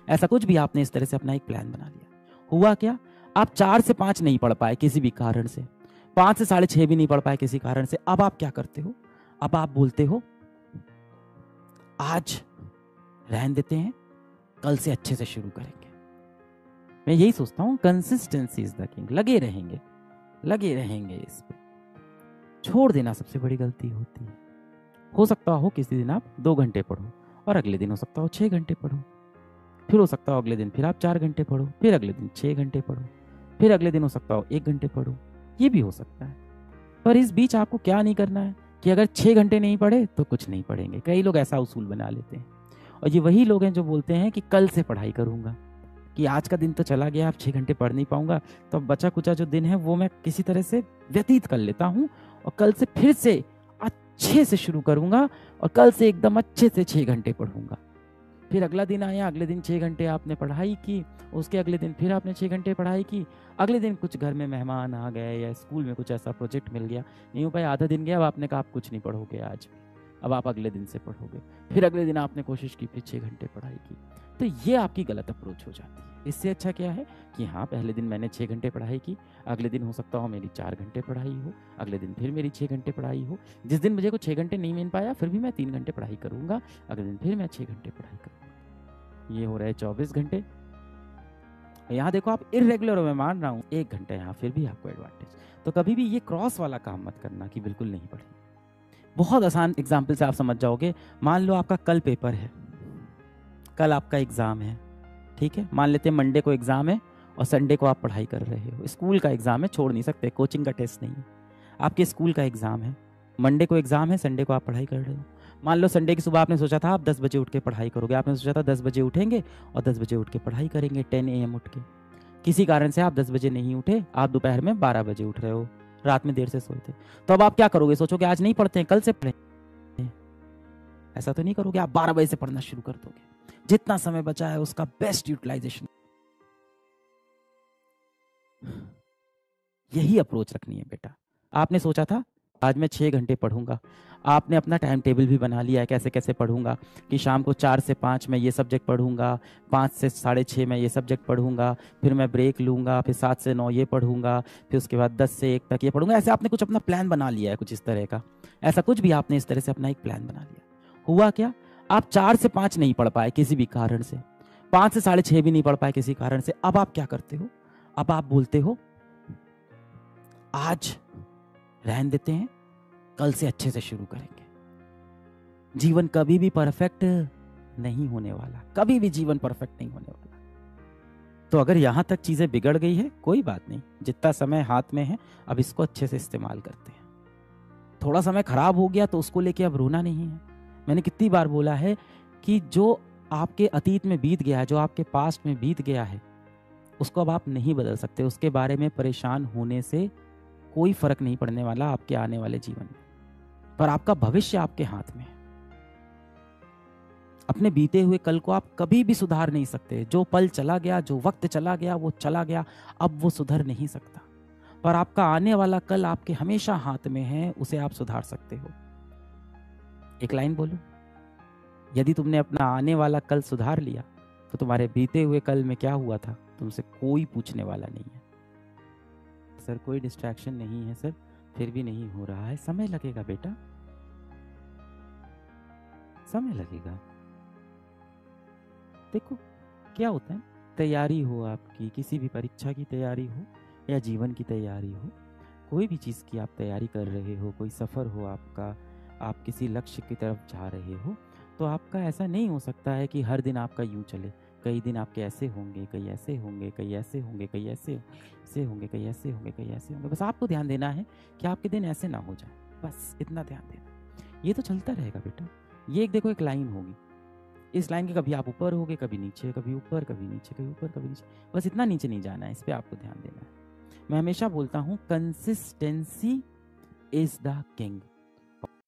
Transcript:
ऐसा कुछ भी आपने इस तरह से अपना एक प्लान बना लिया। हुआ क्या, आप 4 से 5 नहीं पढ़ पाए किसी भी कारण से, 5 से 6:30 भी नहीं पढ़ पाए किसी कारण से। अब आप क्या करते हो, अब आप बोलते हो आज रहने देते हैं, कल से अच्छे से शुरू करेंगे। मैं यही सोचता हूं, कंसिस्टेंसी इज द किंग। लगे रहेंगे इस पे। छोड़ देना सबसे बड़ी गलती होती है। हो सकता हो किसी दिन आप 2 घंटे पढ़ो और अगले दिन हो सकता हो 6 घंटे पढ़ो, फिर हो सकता हो अगले दिन फिर आप 4 घंटे पढ़ो, फिर अगले दिन 6 घंटे पढ़ो, फिर अगले दिन हो सकता हो 1 घंटे पढ़ो। ये भी हो सकता है। पर इस बीच आपको क्या नहीं करना है कि अगर 6 घंटे नहीं पढ़े तो कुछ नहीं पढ़ेंगे। कई लोग ऐसा उसूल बना लेते हैं, और ये वही लोग हैं जो बोलते हैं कि कल से पढ़ाई करूंगा, कि आज का दिन तो चला गया, अब 6 घंटे पढ़ नहीं पाऊंगा, तो अब बचा कुचा जो दिन है वो मैं किसी तरह से व्यतीत कर लेता हूँ और कल से फिर से अच्छे से शुरू करूंगा और कल से एकदम अच्छे से 6 घंटे पढ़ूंगा। फिर अगला दिन आया, अगले दिन 6 घंटे आपने पढ़ाई की, उसके अगले दिन फिर आपने 6 घंटे पढ़ाई की, अगले दिन कुछ घर में मेहमान आ गए या स्कूल में कुछ ऐसा प्रोजेक्ट मिल गया, नहीं हो पाया, आधा दिन गया, अब आपने कहा आप कुछ नहीं पढ़ोगे आज, अब आप अगले दिन से पढ़ोगे। फिर अगले दिन आपने कोशिश की, फिर 6 घंटे पढ़ाई की। तो ये आपकी गलत अप्रोच हो जाती है। इससे अच्छा क्या है कि हाँ, पहले दिन मैंने 6 घंटे पढ़ाई की, अगले दिन हो सकता हो मेरी 4 घंटे पढ़ाई हो, अगले दिन फिर मेरी 6 घंटे पढ़ाई हो। जिस दिन मुझे को 6 घंटे नहीं मिल पाया, फिर भी मैं 3 घंटे पढ़ाई करूंगा, अगले दिन फिर मैं 6 घंटे पढ़ाई करूंगा। ये हो रहे 24 घंटे। यहाँ देखो, आप इर्रेगुलर हो, मैं मान रहा हूँ, 1 घंटा यहाँ फिर भी आपको एडवांटेज। तो कभी भी ये क्रॉस वाला काम मत करना कि बिल्कुल नहीं पढ़ेंगे। बहुत आसान एग्जाम्पल से आप समझ जाओगे। मान लो आपका कल पेपर है, कल आपका एग्जाम है, ठीक है। मान लेते हैं मंडे को एग्जाम है और संडे को आप पढ़ाई कर रहे हो। स्कूल का एग्जाम है, छोड़ नहीं सकते, कोचिंग का टेस्ट नहीं है, आपके स्कूल का एग्जाम है। मंडे को एग्जाम है, संडे को आप पढ़ाई कर रहे हो। मान लो संडे की सुबह आपने सोचा था आप 10 बजे उठ के पढ़ाई करोगे, आपने सोचा था 10 बजे उठेंगे और 10 बजे उठ के पढ़ाई करेंगे, 10 AM उठ के। किसी कारण से आप 10 बजे नहीं उठे, आप दोपहर में 12 बजे उठ रहे हो, रात में देर से सोए थे। तो अब आप क्या करोगे, सोचोगे आज नहीं पढ़ते हैं, कल से पढ़ें। ऐसा तो नहीं करोगे, आप 12 बजे से पढ़ना शुरू कर दोगे। जितना समय बचा है उसका बेस्ट यूटिलाइजेशन। यही अप्रोच रखनी है बेटा। आपने सोचा था आज मैं 6 घंटे पढ़ूंगा, आपने अपना टाइम टेबल भी बना लिया है कैसे कैसे पढ़ूंगा, कि शाम को 4 से 5 मैं ये सब्जेक्ट पढ़ूंगा, 5 से 6:30 मैं ये सब्जेक्ट पढ़ूंगा, फिर मैं ब्रेक लूंगा, फिर 7 से 9 ये पढ़ूंगा, फिर उसके बाद 10 से 1 तक ये पढ़ूंगा। ऐसे आपने कुछ अपना प्लान बना लिया है कुछ इस तरह का। ऐसा कुछ भी आपने इस तरह से अपना एक प्लान बना लिया। हुआ क्या, आप 4 से 5 नहीं पढ़ पाए किसी भी कारण से, 5 से 6:30 भी नहीं पढ़ पाए किसी कारण से। अब आप क्या करते हो, अब आप बोलते हो आज रहने देते हैं, कल से अच्छे से शुरू करेंगे। जीवन कभी भी परफेक्ट नहीं होने वाला, कभी भी जीवन परफेक्ट नहीं होने वाला। तो अगर यहां तक चीजें बिगड़ गई है, कोई बात नहीं, जितना समय हाथ में है अब इसको अच्छे से इस्तेमाल करते हैं। थोड़ा समय खराब हो गया तो उसको लेके अब रोना नहीं है। मैंने कितनी बार बोला है कि जो आपके अतीत में बीत गया है, जो आपके पास्ट में बीत गया है, उसको अब आप नहीं बदल सकते। उसके बारे में परेशान होने से कोई फर्क नहीं पड़ने वाला आपके आने वाले जीवन में, पर आपका भविष्य आपके हाथ में है। अपने बीते हुए कल को आप कभी भी सुधार नहीं सकते। जो पल चला गया, जो वक्त चला गया, वो चला गया, अब वो सुधर नहीं सकता। पर आपका आने वाला कल आपके हमेशा हाथ में है, उसे आप सुधार सकते हो। एक लाइन बोलूं, यदि तुमने अपना आने वाला कल सुधार लिया तो तुम्हारे बीते हुए कल में क्या हुआ था तुमसे कोई पूछने वाला नहीं है। सर कोई डिस्ट्रैक्शन नहीं है सर, फिर भी नहीं हो रहा है। समय लगेगा बेटा, समय लगेगा। देखो क्या होता है, तैयारी हो आपकी, किसी भी परीक्षा की तैयारी हो या जीवन की तैयारी हो, कोई भी चीज़ की आप तैयारी कर रहे हो, कोई सफ़र हो आपका, आप किसी लक्ष्य की तरफ जा रहे हो, तो आपका ऐसा नहीं हो सकता है कि हर दिन आपका यूं चले। कई दिन आपके ऐसे होंगे, कई ऐसे होंगे, कई ऐसे होंगे, कई ऐसे होंगे, कई ऐसे होंगे, कई ऐसे होंगे। बस आपको ध्यान देना है कि आपके दिन ऐसे ना हो जाए, बस इतना ध्यान देना। ये तो चलता रहेगा बेटा। ये एक देखो, एक लाइन होगी, इस लाइन के कभी आप ऊपर होगे, कभी नीचे, कभी ऊपर, कभी नीचे, कभी ऊपर, कभी नीचे। बस इतना नीचे नहीं जाना है, इस पर आपको ध्यान देना है। मैं हमेशा बोलता हूँ, कंसिस्टेंसी इज द किंग।